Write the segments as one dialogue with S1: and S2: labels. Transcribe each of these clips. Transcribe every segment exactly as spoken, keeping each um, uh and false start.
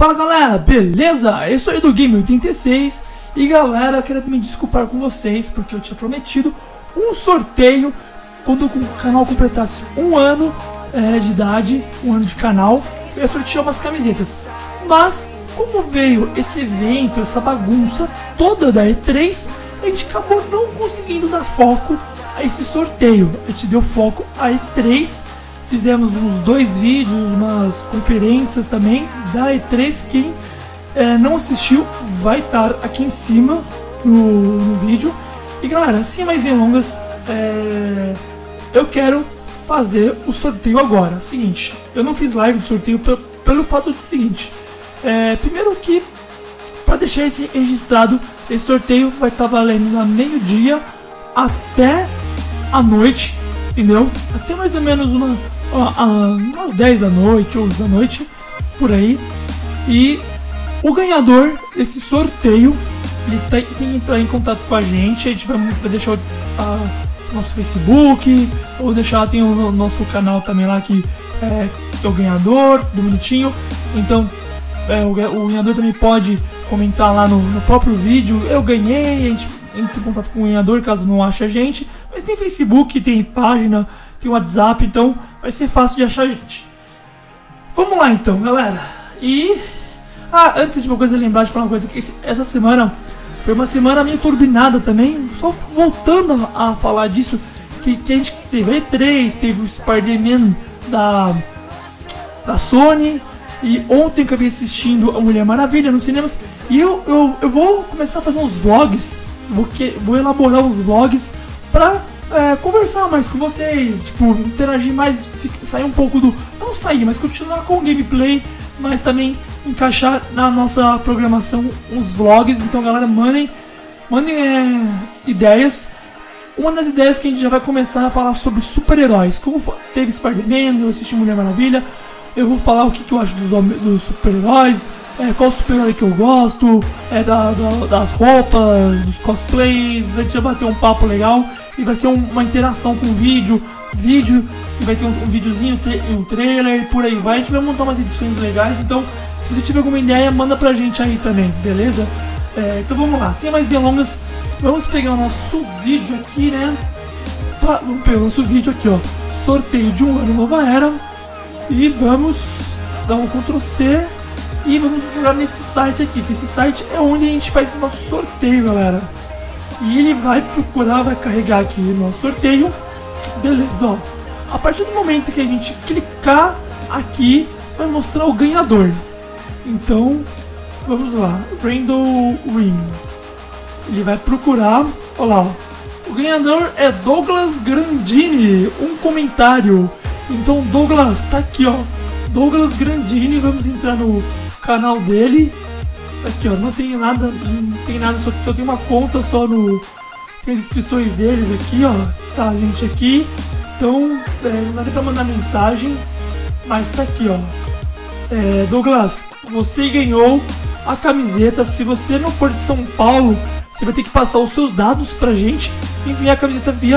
S1: Fala galera, beleza? Eu sou aí do Game oitenta e seis e galera, eu quero me desculpar com vocês porque eu tinha prometido um sorteio quando o canal completasse um ano é, de idade, um ano de canal, eu ia sortear umas camisetas. Mas como veio esse evento, essa bagunça toda da E três, a gente acabou não conseguindo dar foco a esse sorteio. A gente deu foco à E três. Fizemos uns dois vídeos, umas conferências também da E três. Quem é, não assistiu vai estar aqui em cima no, no vídeo. E galera, sem mais delongas, é, eu quero fazer o sorteio agora. Seguinte, eu não fiz live de sorteio pelo, pelo fato do seguinte. É, primeiro que, para deixar esse registrado, esse sorteio vai estar valendo na meio-dia até a noite, entendeu? Até mais ou menos uma... umas dez da noite, onze da noite, por aí. E o ganhador desse sorteio, ele tá, tem que entrar em contato com a gente. A gente vai, vai deixar o a, nosso Facebook, ou deixar, tem o nosso canal também lá que é, é o ganhador, do bonitinho. Então é, o, o ganhador também pode comentar lá no, no próprio vídeo: eu ganhei. A gente entra em contato com o ganhador caso não ache a gente. Mas tem Facebook, tem página, tem WhatsApp, então vai ser fácil de achar a gente. Vamos lá então, galera. E ah, antes de uma coisa, lembrar de falar uma coisa, que esse, essa semana foi uma semana meio turbinada também. Só voltando a, a falar disso, que, que a gente teve a E três, teve o Spider-Man da, da Sony, e ontem acabei assistindo a Mulher Maravilha nos cinemas. E eu, eu, eu vou começar a fazer uns vlogs, vou, que, vou elaborar uns vlogs pra É, conversar mais com vocês, tipo, interagir mais, sair um pouco do... não sair, mas continuar com o gameplay, mas também encaixar na nossa programação uns vlogs. Então galera, mandem, mandem é, ideias. Uma das ideias que a gente já vai começar a falar sobre super-heróis. Como teve Spider-Man, eu assisti Mulher Maravilha, eu vou falar o que, que eu acho dos, dos super-heróis, é, qual super-herói que eu gosto, é, da, da, das roupas, dos cosplays. A gente já bateu um papo legal. E vai ser um, uma interação com o vídeo, vídeo, e vai ter um, um videozinho, um trailer, por aí vai. A gente vai montar umas edições legais, então se você tiver alguma ideia, manda pra gente aí também, beleza? É, então vamos lá, sem mais delongas, vamos pegar o nosso vídeo aqui, né? Pra, vamos pegar o nosso vídeo aqui, ó, sorteio de um ano Nova Era, e vamos dar um control C e vamos jogar nesse site aqui, que esse site é onde a gente faz o nosso sorteio, galera. E ele vai procurar, vai carregar aqui no nosso sorteio. Beleza, ó. A partir do momento que a gente clicar aqui, vai mostrar o ganhador. Então, vamos lá. Randall Win. Ele vai procurar. Olha lá, ó. O ganhador é Douglas Grandini. Um comentário. Então, Douglas, tá aqui, ó. Douglas Grandini. Vamos entrar no canal dele. Aqui, ó, não tem nada, não tem nada, só, só tem uma conta só no... tem as inscrições deles aqui, ó, tá, gente, aqui. Então, é, não dá pra mandar mensagem, mas tá aqui, ó. É, Douglas, você ganhou a camiseta. Se você não for de São Paulo, você vai ter que passar os seus dados pra gente e enviar a camiseta via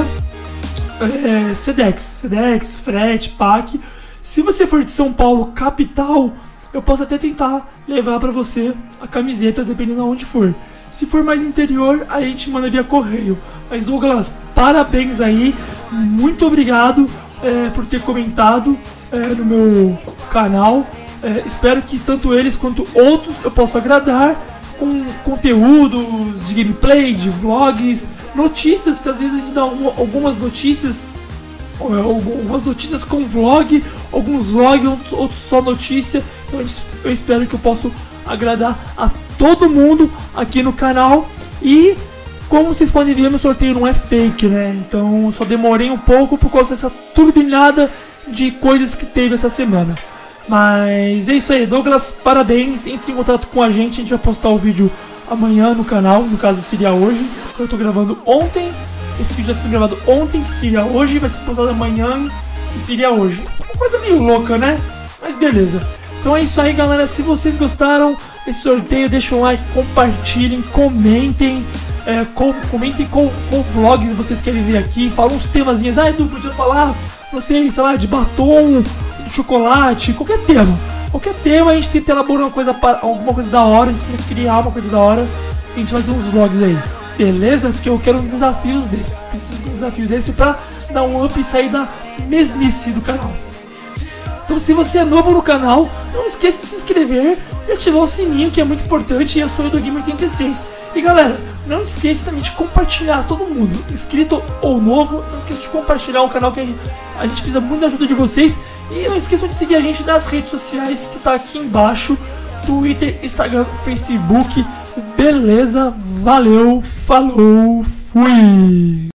S1: é, Sedex, Sedex, frete, P A C. Se você for de São Paulo, capital, eu posso até tentar levar pra você a camiseta, dependendo de onde for. Se for mais interior, a gente manda via correio. Mas Douglas, parabéns aí, muito obrigado é, por ter comentado é, no meu canal. É, espero que tanto eles quanto outros eu possa agradar com conteúdos de gameplay, de vlogs, notícias, que às vezes a gente dá uma, algumas notícias, algumas notícias com vlog, alguns vlogs, outros só notícia. Então eu espero que eu possa agradar a todo mundo aqui no canal. E como vocês podem ver, meu sorteio não é fake, né? Então só demorei um pouco por causa dessa turbinada de coisas que teve essa semana. Mas é isso aí, Douglas, parabéns. Entre em contato com a gente, a gente vai postar o vídeo amanhã no canal. No caso seria hoje, eu tô gravando ontem. Esse vídeo já está gravado ontem, que seria hoje. Vai ser postado amanhã, que seria hoje. Uma coisa meio louca, né? Mas beleza. Então é isso aí, galera. Se vocês gostaram desse sorteio, deixa um like, compartilhem, comentem. É, com, comentem com, com vlogs que vocês querem ver aqui. Fala uns temazinhos. Ah, Edu, podia falar, não sei, sei lá, de batom, de chocolate, qualquer tema. qualquer tema, a gente tenta elaborar uma coisa, alguma coisa da hora, a gente tenta criar uma coisa da hora, a gente vai fazer uns vlogs aí, beleza? Porque eu quero uns desafios desses, preciso de um desafio desse pra dar um up e sair da mesmice do canal. Então se você é novo no canal, não esqueça de se inscrever e ativar o sininho, que é muito importante, e eu sou o EduGamer oitenta e seis. E galera, não esqueça também de compartilhar, todo mundo, inscrito ou novo, não esqueça de compartilhar o canal, que a gente, a gente precisa muito da ajuda de vocês. E não esqueçam de seguir a gente nas redes sociais, que tá aqui embaixo, Twitter, Instagram, Facebook. Beleza, valeu, falou, fui!